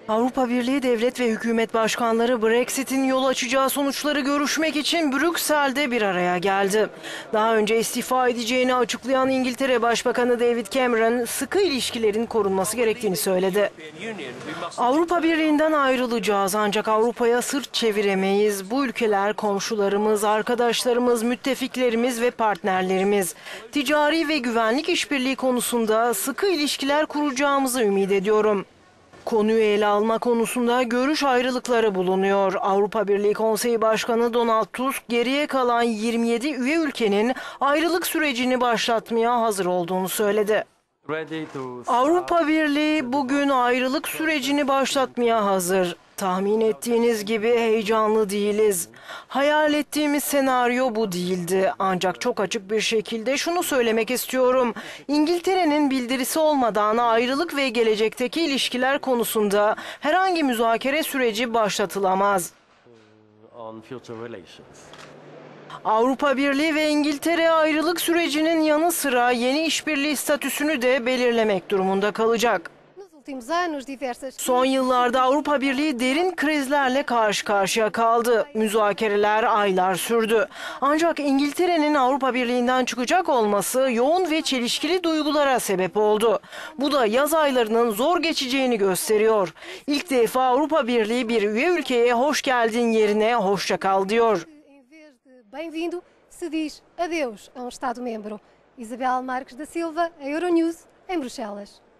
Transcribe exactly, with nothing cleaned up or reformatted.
Avrupa Birliği devlet ve hükümet başkanları Brexit'in yol açacağı sonuçları görüşmek için Brüksel'de bir araya geldi. Daha önce istifa edeceğini açıklayan İngiltere Başbakanı David Cameron sıkı ilişkilerin korunması gerektiğini söyledi. Avrupa Birliği'nden ayrılacağız ancak Avrupa'ya sırt çeviremeyiz. Bu ülkeler komşularımız, arkadaşlarımız, müttefiklerimiz ve partnerlerimiz. Ticari ve güvenlik işbirliği konusunda sıkı ilişkiler kuracağımızı ümit ediyorum. Konuyu ele alma konusunda görüş ayrılıkları bulunuyor. Avrupa Birliği Konseyi Başkanı Donald Tusk geriye kalan yirmi yedi üye ülkenin ayrılık sürecini başlatmaya hazır olduğunu söyledi. Avrupa Birliği bugün ayrılık sürecini başlatmaya hazır. Tahmin ettiğiniz gibi heyecanlı değiliz. Hayal ettiğimiz senaryo bu değildi. Ancak çok açık bir şekilde şunu söylemek istiyorum. İngiltere'nin bildirisi olmadan ayrılık ve gelecekteki ilişkiler konusunda herhangi müzakere süreci başlatılamaz. Avrupa Birliği ve İngiltere ayrılık sürecinin yanı sıra yeni işbirliği statüsünü de belirlemek durumunda kalacak. Son yıllarda Avrupa Birliği derin krizlerle karşı karşıya kaldı. Müzakereler aylar sürdü. Ancak İngiltere'nin Avrupa Birliği'nden çıkacak olması yoğun ve çelişkili duygulara sebep oldu. Bu da yaz aylarının zor geçeceğini gösteriyor. İlk defa Avrupa Birliği bir üye ülkeye hoş geldin yerine hoşça kal diyor. Bem-vindo se diz adeus a um Estado-membro. Isabel Marques da Silva, Euronews, em Bruxelas.